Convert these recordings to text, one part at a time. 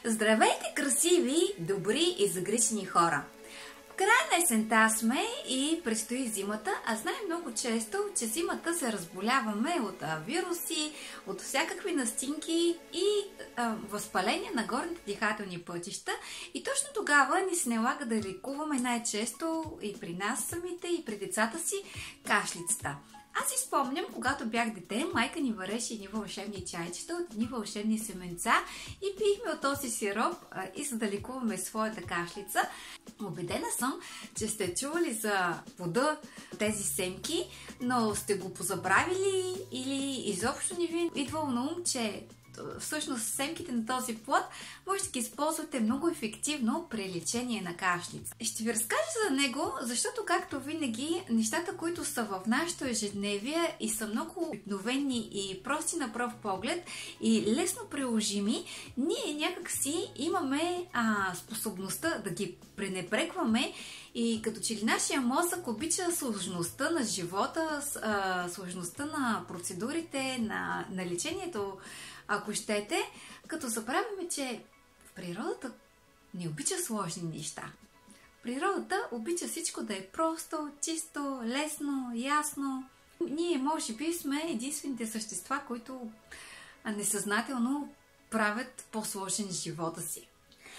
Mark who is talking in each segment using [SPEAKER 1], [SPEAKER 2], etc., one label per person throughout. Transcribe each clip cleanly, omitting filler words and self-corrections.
[SPEAKER 1] Здравейте, красиви, добри и загрижени хора! В края на есента сме и предстои зимата, а знаем много често, че зимата се разболяваме от вируси, от всякакви настинки и възпаление на горните дихателни пътища. И точно тогава ни се налага да лекуваме най-често и при нас самите, и при децата си кашлицата. Аз си спомням, когато бях дете, майка ни вареше едни вълшебни чайчета от едни вълшебни семенца и пихме от този сироп и за да лекуваме своята кашлица. Убедена съм, че сте чували за плода тези семки, но сте го позабравили или изобщо не ви е идвало на ум, че всъщност семките на този плод може да ги използвате много ефективно при лечение на кашлица. Ще ви разкажа за него, защото както винаги нещата, които са в нашето ежедневие и са много обикновени и прости на пръв поглед и лесно приложими, ние някакси имаме способността да ги пренебрегваме и като че ли нашия мозък обича сложността на живота, сложността на процедурите, на лечението, ако щете, като забравяме, че в природата не обича сложни неща. Природата обича всичко да е просто, чисто, лесно, ясно. Ние, може би, сме единствените същества, които несъзнателно правят по-сложен живота си.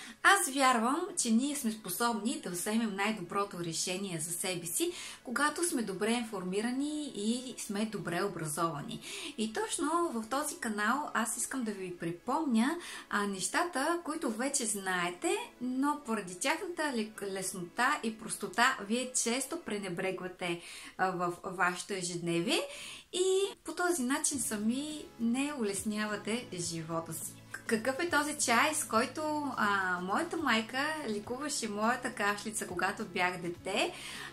[SPEAKER 1] Аз вярвам, че ние сме способни да вземем най-доброто решение за себе си, когато сме добре информирани и сме добре образовани. И точно в този канал аз искам да ви припомня нещата, които вече знаете, но поради тяхната леснота и простота вие често пренебрегвате в вашето ежедневие и по този начин сами не улеснявате живота си. Какъв е този чай, с който моята майка лекуваше моята кашлица, когато бях дете?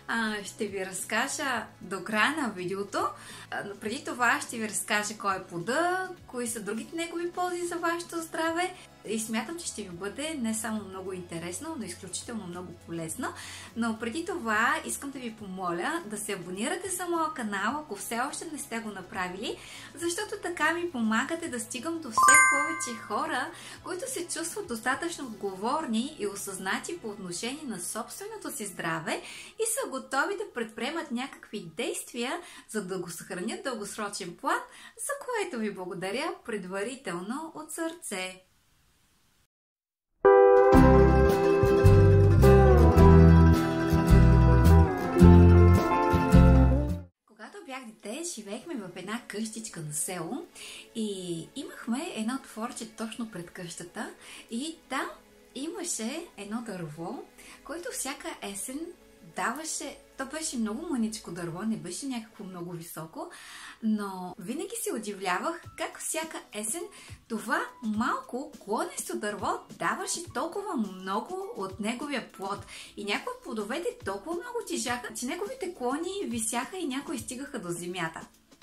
[SPEAKER 1] Ще ви разкажа до края на видеото. Но преди това ще ви разкажа кой е плода, кои са другите негови ползи за вашето здраве. И смятам, че ще ви бъде не само много интересно, но изключително много полезно. Но преди това искам да ви помоля да се абонирате за моя канал, ако все още не сте го направили, защото така ми помагате да стигам до все повече хора, които се чувстват достатъчно отговорни и осъзнати по отношение на собственото си здраве и са готови да предприемат някакви действия, за да го съхранят дългосрочен план, за което ви благодаря предварително от сърце. Когато бях дете, живеехме в една къщичка на село и имахме едно дворче точно пред къщата и там имаше едно дърво, което всяка есен даваше, то беше много мъничко дърво, не беше някакво много високо, но винаги се удивлявах как всяка есен това малко клонесто дърво даваше толкова много от неговия плод. И някои от плодовете толкова много тежаха, че неговите клони висяха и някои стигаха до земята.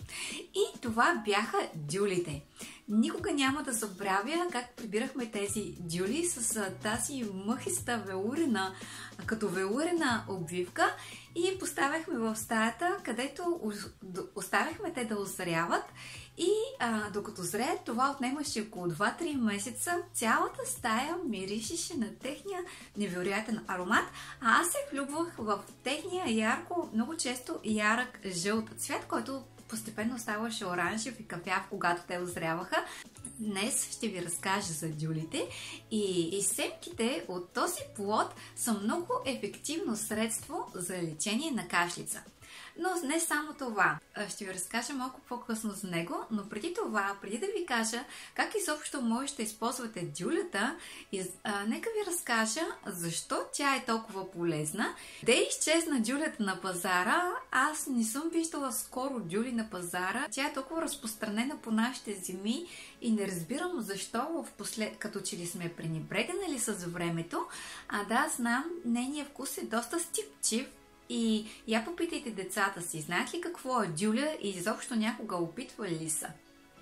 [SPEAKER 1] И това бяха дюлите. Никога няма да забравя как прибирахме тези дюли с тази мъхиста велурена, като велурена обвивка и поставяхме в стаята, където оставяхме те да озряват и докато зреят, това отнемаше около 2-3 месеца. Цялата стая миришеше на техния невероятен аромат, а аз се влюбвах в техния много често ярък жълт цвят, който постепенно ставаше оранжев и кафяв, когато те озряваха. Днес ще ви разкажа за дюлите и семките от този плод са много ефективно средство за лечение на кашлица. Но не само това. Ще ви разкажа малко по-късно за него, но преди това, преди да ви кажа как изобщо можете да използвате дюлята, нека ви разкажа защо тя е толкова полезна. Де изчезна дюлята на пазара? Аз не съм виждала скоро дюли на пазара. Тя е толкова разпространена по нашите земи и не разбирам защо като че ли сме пренебрегнали с времето. Да, знам, нейният вкус е доста стипчив. И я попитайте децата си, знаят ли какво е дюля и изобщо някога опитвали ли са?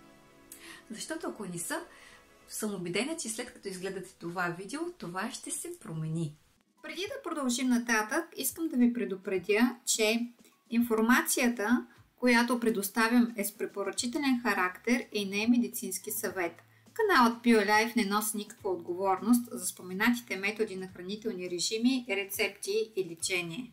[SPEAKER 1] Защото ако не са, съм убедена, че след като изгледате това видео, това ще се промени. Преди да продължим нататък, искам да ви предупредя, че информацията, която предоставям е с препоръчителен характер и не е медицински съвет.
[SPEAKER 2] Каналът BioLife не носи никаква отговорност за споменатите методи на хранителни режими, рецепти и лечение.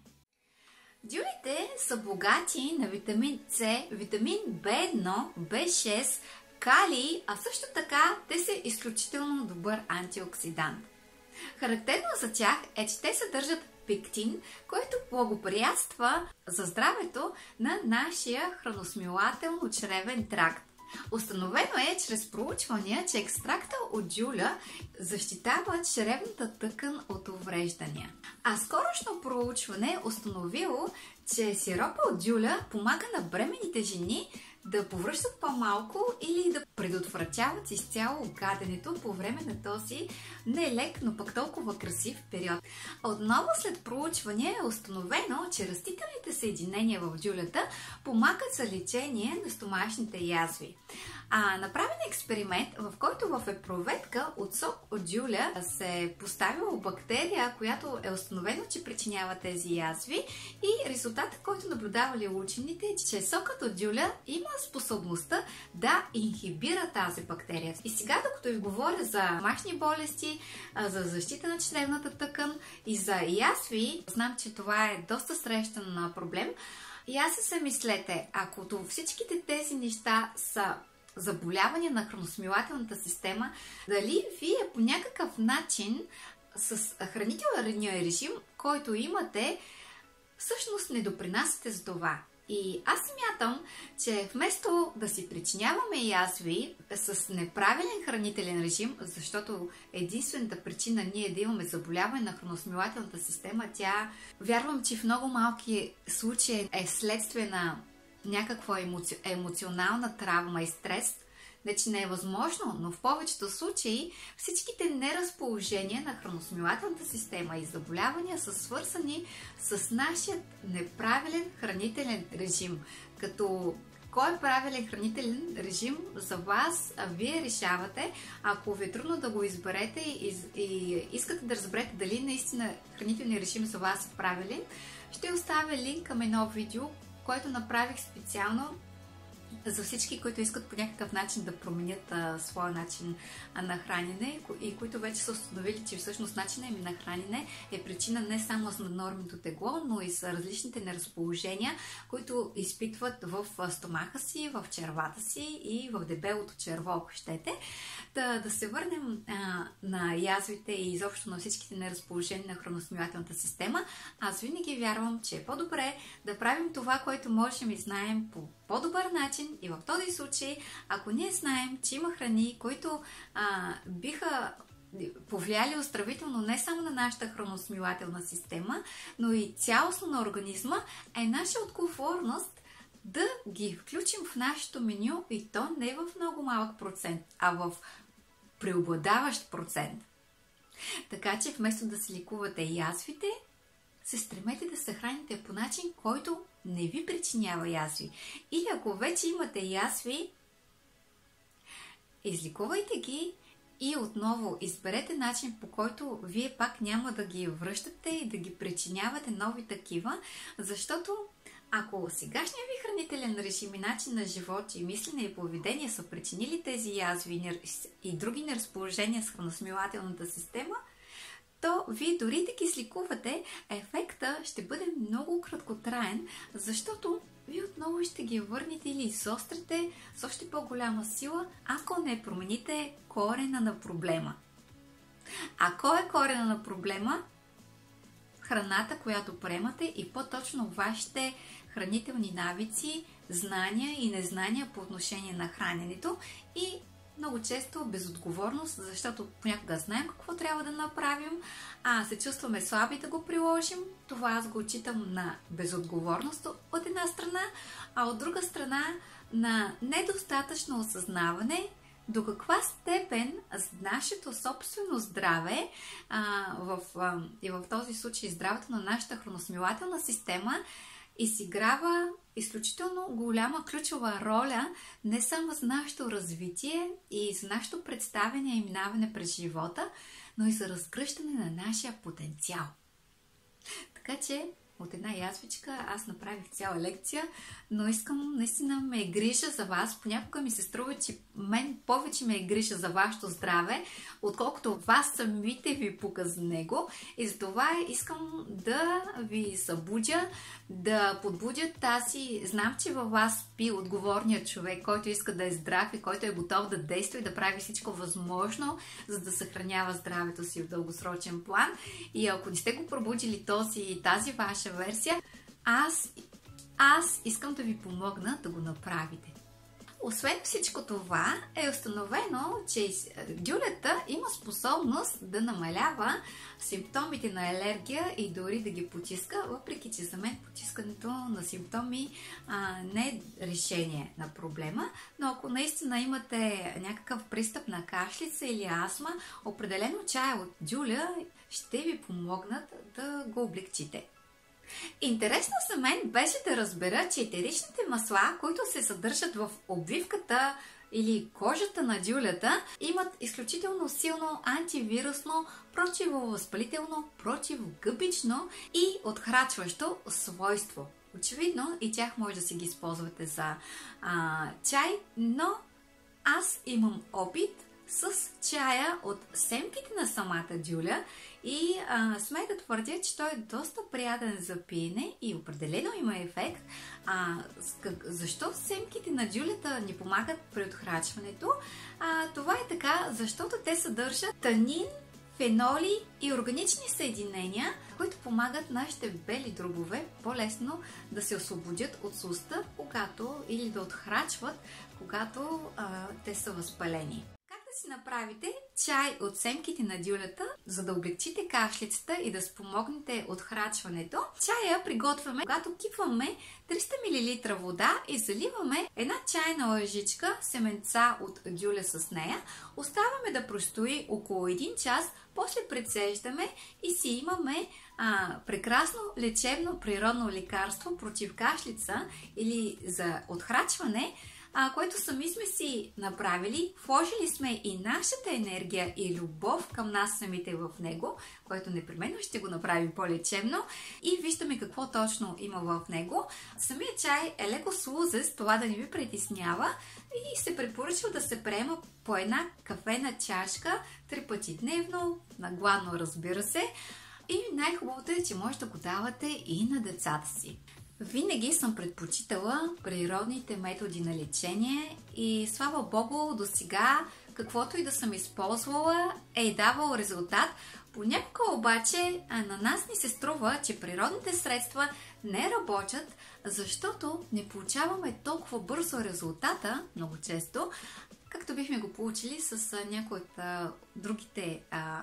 [SPEAKER 1] Дюлите са богати на витамин С, витамин В1, В6, калий, а също така те са изключително добър антиоксидант. Характерно за тях е, че те съдържат пектин, който благоприятства за здравето на нашия храносмилателно-чревен тракт. Установено е чрез проучвания, че екстракта от дюля защитава чревната тъкан от увреждания. А скорошно проучване е установило, че сиропа от дюля помага на бременните жени да повръщат по-малко или да предотвратяват изцяло гаденето по време на този нелек, но пък толкова красив период. Отново след проучване е установено, че растителните съединения в дюлята помагат за лечение на стомашните язви. Направен експеримент, в който в епруветка от сок от дюля се поставила бактерия, която е установено, че причинява тези язви, и резултатът, който наблюдавали учените, е, че сокът от дюля има способността да инхибира тази бактерия. И сега, докато ви говоря за домашни болести, за защита на чревната тъкан и за язви, знам, че това е доста срещан проблем. И аз се мислете, ако всичките тези неща са заболявания на храносмилателната система, дали вие по някакъв начин с хранителния режим, който имате, всъщност не допринасяте за това. И аз смятам, че вместо да си причиняваме язви с неправилен хранителен режим, защото единствената причина ние да имаме заболяване на храносмилателната система, тя, вярвам, че в много малки случаи е следствие на някаква емоционална травма и стрес. Не, че не е възможно, но в повечето случаи всичките неразположения на храносмилателната система и заболявания са свързани с нашия неправилен хранителен режим. Като кой е правилен хранителен режим за вас, вие решавате. Ако ви е трудно да го изберете и искате да разберете дали наистина хранителният режим за вас е правилен, ще оставя линк към едно видео, което направих специално за всички, които искат по някакъв начин да променят своя начин на хранене и които вече са установили, че всъщност начинът им на хранене е причина не само с наднорменото тегло, но и с различните неразположения, които изпитват в стомаха си, в червата си и в дебелото черво, ако щете. Да се върнем на язвите и изобщо на всичките неразположения на храносмилателната система. Аз винаги вярвам, че е по-добре да правим това, което можем и знаем по по-добър начин. И в този случай, ако ние знаем, че има храни, които биха повлияли оздравително не само на нашата храносмилателна система, но и цялостно на организма, е наша отговорност да ги включим в нашето меню, и то не в много малък процент, а в преобладаващ процент. Така че вместо да се лекувате язвите, се стремете да се храните по начин, който не ви причинява язви. Или ако вече имате язви, излекувайте ги и отново изберете начин, по който вие пак няма да ги връщате и да ги причинявате нови такива, защото ако сегашния ви хранителен режим и начин на живот и мислене и поведение са причинили тези язви и други неразположения с храносмилателната система, то вие дори да ги излекувате, ефекта ще бъде много краткотраен, защото вие отново ще ги върнете или изострите с още по-голяма сила, ако не промените корена на проблема. А кой е корена на проблема? Храната, която приемате, и по-точно вашите хранителни навици, знания и незнания по отношение на храненето, и много често безотговорност, защото понякога знаем какво трябва да направим, а се чувстваме слаби да го приложим. Това аз го отчитам на безотговорност от една страна, а от друга страна на недостатъчно осъзнаване до каква степен нашето собствено здраве и в този случай здравето на нашата храносмилателна система изиграва изключително голяма ключова роля не само за нашето развитие и за нашето представяне и минаване през живота, но и за разгръщане на нашия потенциал. Така че от една язвичка аз направих цяла лекция, но искам наистина ме е грижа за вас. Понякога ми се струва, че мен повече ме е грижа за вашето здраве, отколкото вас самите ви пука за него. И затова искам да ви събудя, да подбудя тази... Знам, че във вас спи отговорният човек, който иска да е здрав и който е готов да действа и да прави всичко възможно, за да съхранява здравето си в дългосрочен план. И ако не сте го пробудили тази ваша версия, аз искам да ви помогна да го направите. Освен всичко това, е установено, че дюлята има способност да намалява симптомите на алергия и дори да ги потиска, въпреки че за мен потискането на симптоми не е решение на проблема, но ако наистина имате някакъв пристъп на кашлица или астма, определено чая от дюля ще ви помогнат да го облегчите. Интересно за мен беше да разбера, че етеричните масла, които се съдържат в обвивката или кожата на дюлята, имат изключително силно антивирусно, противовъзпалително, противогъбично и отхрачващо свойство. Очевидно и тях може да си ги използвате за чай, но аз имам опит с чая от семките на самата дюля и смея да твърдя, че той е доста приятен за пиене и определено има ефект. Защо семките на дюлята ни помагат при отхрачването? Това е така, защото те съдържат танин, феноли и органични съединения, които помагат нашите бели дробове по-лесно да се освободят от суста, или да отхрачват, когато те са възпалени. Си направите чай от семките на дюлята, за да облегчите кашлицата и да спомогнете отхрачването. Чая приготвяме, когато кипваме 300 мл вода и заливаме една чайна лъжичка семенца от дюля с нея. Оставяме да простои около 1 час, после прецеждаме и си имаме прекрасно лечебно природно лекарство против кашлица или за отхрачване, което сами сме си направили, вложили сме и нашата енергия и любов към нас самите в него, което непременно ще го направи по-лечебно и виждаме какво точно има в него. Самият чай е леко слузест, това да не ви притеснява и се препоръчва да се приема по една кафена чашка 3 пъти дневно, на гладно, разбира се. И най-хубавото е, че може да го давате и на децата си. Винаги съм предпочитала природните методи на лечение и слава Богу, до сега каквото и да съм използвала е давал резултат. Понякога обаче на нас ни се струва, че природните средства не работят, защото не получаваме толкова бързо резултата, много често, както бихме го получили с някои от другите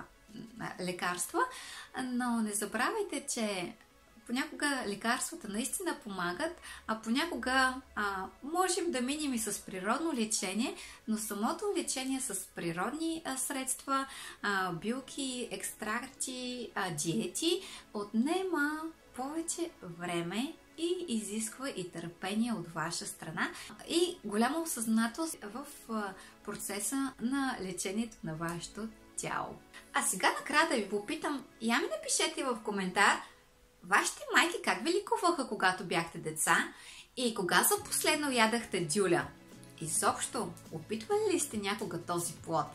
[SPEAKER 1] лекарства. Но не забравяйте, че понякога лекарствата наистина помагат, а понякога можем да минем и с природно лечение, но самото лечение с природни средства, билки, екстракти, диети отнема повече време и изисква и търпение от ваша страна и голяма осъзнатост в процеса на лечението на вашето тяло. А сега накрая да ви попитам, я ми напишете в коментар вашите майки как ви лекуваха, когато бяхте деца и кога за последно ядахте дюля? Изобщо, опитвали ли сте някога този плод?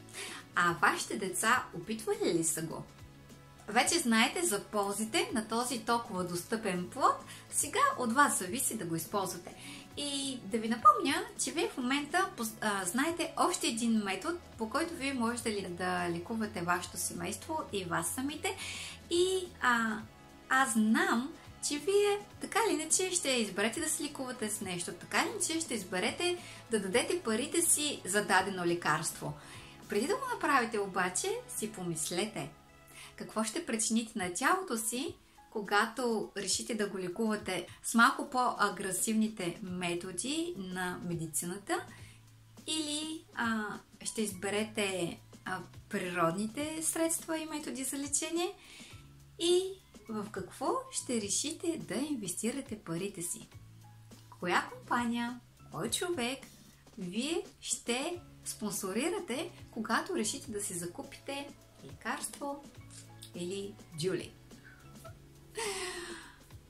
[SPEAKER 1] А вашите деца опитвали ли са го? Вече знаете за ползите на този толкова достъпен плод, сега от вас зависи да го използвате. И да ви напомня, че вие в момента знаете още един метод, по който вие можете да лекувате вашето семейство и вас самите. И аз знам, че вие така или иначе ще изберете да се лекувате с нещо, така или иначе ще изберете да дадете парите си за дадено лекарство. Преди да го направите обаче, си помислете какво ще причините на тялото си, когато решите да го лекувате с малко по-агресивните методи на медицината, или ще изберете природните средства и методи за лечение, и в какво ще решите да инвестирате парите си. Коя компания, кой човек вие ще спонсорирате, когато решите да си закупите лекарство или дюли.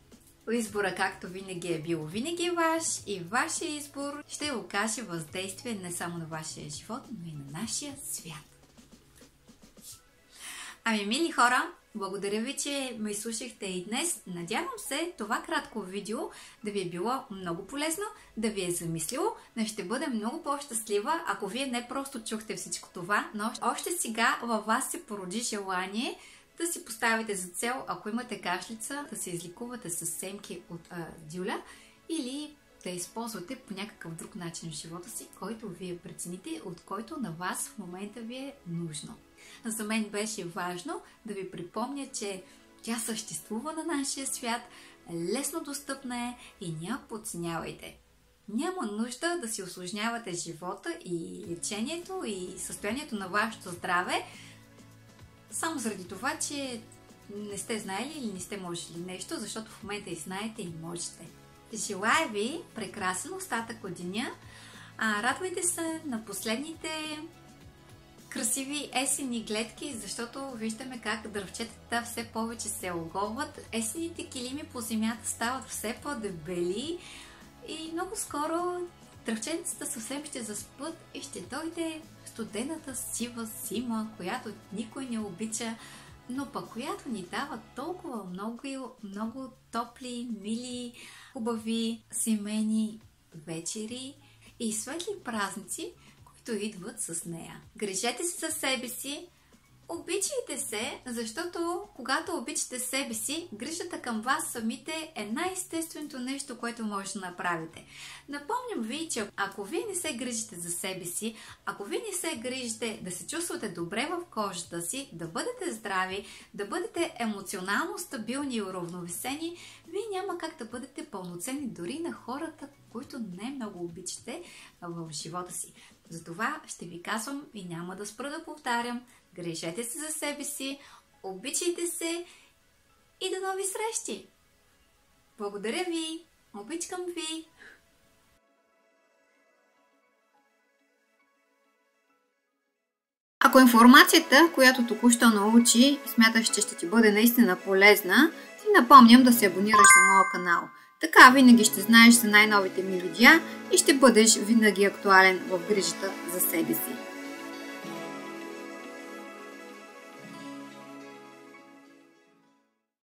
[SPEAKER 1] Избора, както винаги, е бил винаги ваш и вашия избор ще окаже въздействие не само на вашия живот, но и на нашия свят. Ами, мили хора, благодаря ви, че ме изслушахте и днес. Надявам се това кратко видео да ви е било много полезно, да ви е замислило, но ще бъда много по-щастлива, ако вие не просто чухте всичко това, но още сега във вас се породи желание да си поставите за цел, ако имате кашлица, да се излекувате с семки от дюля или да използвате по някакъв друг начин в живота си, който вие прецените, от който на вас в момента ви е нужно. За мен беше важно да ви припомня, че тя съществува на нашия свят, лесно достъпна е и не я подценявайте. Няма нужда да си усложнявате живота и лечението и състоянието на вашето здраве, само заради това, че не сте знаели или не сте можели нещо, защото в момента и знаете и можете. Желая ви прекрасен остатък от деня. Радвайте се на последните красиви есенни гледки, защото виждаме как дръвчетата все повече се оголват. Есенните килими по земята стават все по-дебели и много скоро дръвчетата съвсем ще заспят и ще дойде студената сива зима, която никой не обича, но пък която ни дава толкова много топли, мили, хубави семейни вечери и светли празници, които идват с нея. Грижете се за себе си, обичайте се, защото когато обичате себе си, грижата към вас самите е най-естественото нещо, което може да направите. Напомням ви, че ако вие не се грижите за себе си, ако вие не се грижите да се чувствате добре в кожата си, да бъдете здрави, да бъдете емоционално стабилни и уравновесени, вие няма как да бъдете пълноценни дори на хората, които не много обичате в живота си. Затова ще ви казвам и няма да спра да повтарям: грижете се за себе си, обичайте се и до нови срещи! Благодаря ви! Обичкам ви!
[SPEAKER 2] Ако информацията, която току-що научи, смяташ, че ще ти бъде наистина полезна, ти напомням да се абонираш за моя канал. Така винаги ще знаеш за най-новите ми видеа и ще бъдеш винаги актуален в грижата за себе си.